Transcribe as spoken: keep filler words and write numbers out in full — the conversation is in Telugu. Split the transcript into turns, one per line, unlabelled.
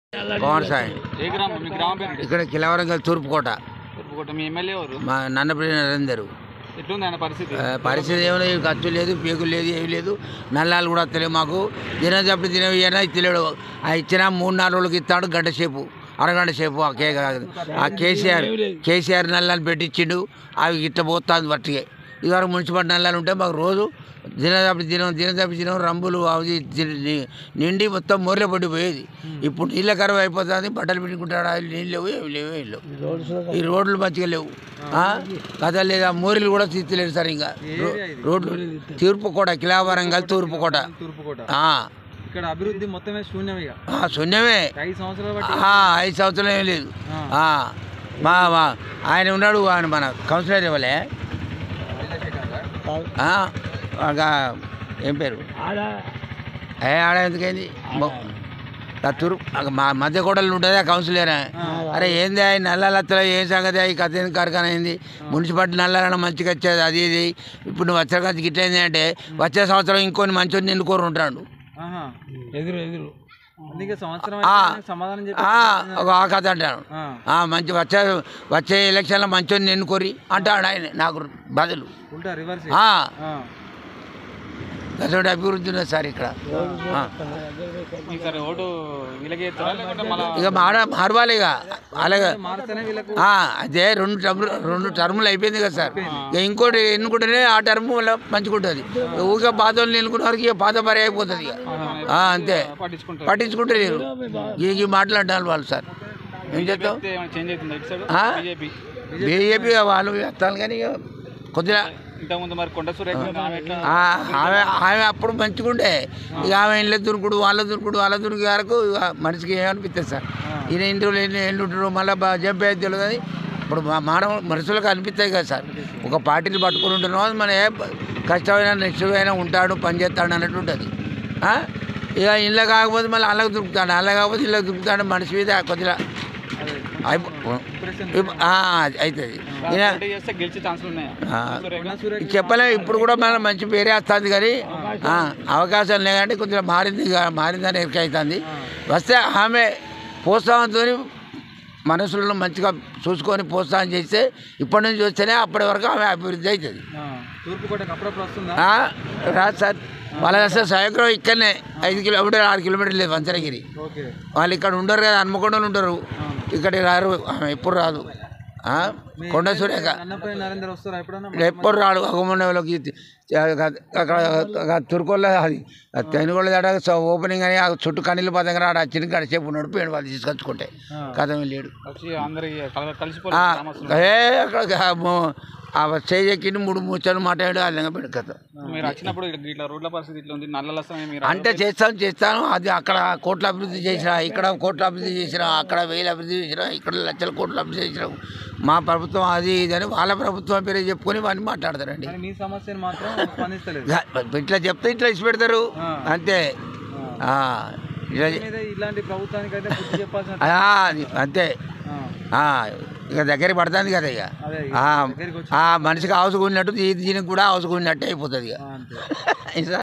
పవన్ సాయి ఇక్కడ కిలవరంగల్ తూర్పుకోట మా నన్నపల్లి నరేందరు పరిస్థితి ఏమైనా ఖర్చు లేదు పీకు లేదు ఏమి లేదు నల్లాలు కూడా తెలియదు మాకు దినజప్పుడు తినవియనా తెలియడు ఆ ఇచ్చిన మూడు నాలుగు రోజులకి ఇస్తాడు గంట సేపు అరగంట సేపు ఆ కే ఆ కేసీఆర్ కేసీఆర్ నల్లాలు పెట్టించిండు అవి ఇట్లా పోతుంది బట్టిగా ఇదివరకు మున్సిపల్ నల్లాలు ఉంటే మాకు రోజు దినదప్పి దినం దినదప్పి దినం రంబులు అవి నిండి మొత్తం మోర్లే పడిపోయేది. ఇప్పుడు నీళ్ళ కరువు అయిపోతుంది, బట్టలు పిండుకుంటాడు అవి నీళ్ళు లేవు ఏమి లేవు ఏమి లేవు. ఈ రోడ్లు మంచిగా లేవు కథ లేదా మోరీలు కూడా తీర్చలేదు సార్. ఇంకా రోడ్లు తూర్పుకోట కిలావరంగల్ తూర్పుకోట
ఇక్కడ అభివృద్ధి మొత్తమే శూన్యమే
శూన్యమే ఐదు సంవత్సరాలు ఏం లేదు. మా ఆయన ఉన్నాడు ఆయన మన కౌన్సిలర్ ఇవ్వలే ఏం పేరు ఏ ఆడ ఎందుకైంది తూర్పు మా మధ్య కోడలు ఉంటుంది ఆ కౌన్సిలర్. అరే ఏంది ఆయన నల్లలత్తలో ఏం సంగతి ఈ కథ ఎందుకు కార్ఖానా అయింది మున్సిపాలిటీ నల్లాలన్నా మంచిగా వచ్చేది అది ఇది. ఇప్పుడు నువ్వు వచ్చే కంచి గిట్లయింది అంటే వచ్చే సంవత్సరం ఇంకొని మంచి నిన్నుకోరు ఉంటాడు
ఎదురు ఎదురు
ఆ కథ అంటాను. మంచి వచ్చే వచ్చే ఎలక్షన్లో మంచోని ఎన్నుకోరి అంటాడు ఆయన నాకు బదులు. అటువంటి అభివృద్ధి ఉన్నది సార్ ఇక్కడ. ఇక మాడ మారవాలి ఇక అలాగే అదే రెండు టర్ములు రెండు టర్ములు అయిపోయింది కదా సార్. ఇక ఇంకోటి ఎన్నుకుంటేనే ఆ టర్ము వల్ల మంచిగుంటుంది. ఊరికే పాతలు ఎన్నుకునే వరకు ఇక పాత పరి అయిపోతుంది ఇక అంతే పట్టించుకుంటే లేరు. ఈ మాట్లాడాలి వాళ్ళు సార్ ఏం చెప్తాం. బీజేపీ వాళ్ళు వస్తాను కానీ కొద్దిగా ఆమె అప్పుడు మంచిగుండే ఇక ఆమె ఇళ్ళ దురుకుడు వాళ్ళ దురుకుడు వాళ్ళ దురికి వరకు మనిషికి ఏమనిపిస్తుంది సార్. ఈయన ఇంట్లో ఎన్ని ఎన్ని ఉంటారు మళ్ళీ జంప్ అయితే తెలియదు కానీ ఇప్పుడు మానవ మనుషులకు అనిపిస్తాయి కదా సార్. ఒక పార్టీని పట్టుకుని ఉంటున్నాం మన ఏ కష్టమైనా నిశ్చయమైనా ఉంటాడు పని చేస్తాడు అన్నట్టు ఉంటుంది. ఇక ఇళ్ళ కాకపోతే మళ్ళీ అల్లకి దురుకుతాడు అల్ల కాకపోతే ఇళ్ళకి దురుకుతాడు మనిషి మీద కొద్దిగా అవుతుంది. చెప్పలే ఇప్పుడు కూడా మనం మంచి పేరే వస్తుంది కానీ అవకాశం లేదంటే కొద్దిగా మారింది మారిందని ఎరిక అవుతుంది. వస్తే ఆమె ప్రోత్సాహంతో మనసులను మంచిగా చూసుకొని ప్రోత్సాహం చేస్తే ఇప్పటి నుంచి వస్తేనే అప్పటి వరకు ఆమె అభివృద్ధి అవుతుంది. రాదు సార్ వాళ్ళ అసలు సాయంత్రం ఇక్కడనే ఐదు కిలోమీటర్ ఆరు కిలోమీటర్లు లేదు వంచనగిరి. వాళ్ళు ఇక్కడ ఉండరు కదా హన్మకొండలు ఉంటారు ఇక్కడ రారు ఎప్పుడు రాదు. కొండ సురేఖ ఎప్పుడు రాడు అగమన్నకి అక్కడ తురుకోళ్ళ అది తెనుగోళ్ళ దాట ఓపెనింగ్ అని చుట్టూ కన్నీళ్ళు పదంగా రాడు చిన్న గడిచేపు ఉన్నాడు పేరు వాళ్ళు తీసుకొచ్చుకుంటే కథ లేడు. ఏ అక్కడ ఆ చేజెక్కి మూడు ముచ్చలు మాట్లాడు అల్లంగా పెడు కథ అంటే చేస్తాను చేస్తాను అది అక్కడ కోట్ల అభివృద్ధి చేసినా ఇక్కడ కోట్ల అభివృద్ధి చేసినా అక్కడ వేల అభివృద్ధి చేసినా ఇక్కడ లక్షల కోట్ల అభివృద్ధి చేసినాం మా ప్రభుత్వం అది ఇదని వాళ్ళ ప్రభుత్వం పేరు చెప్పుకొని వాడిని మాట్లాడతారండి. ఇట్లా చెప్తే ఇట్లా ఇచ్చి పెడతారు అంతే అంతే ఇక దగ్గర పడుతుంది కదా. ఇక ఆ మనిషికి అవసరం ఉన్నట్టు దీనికి కూడా అవసరం ఉన్నట్టే అయిపోతుంది ఇక.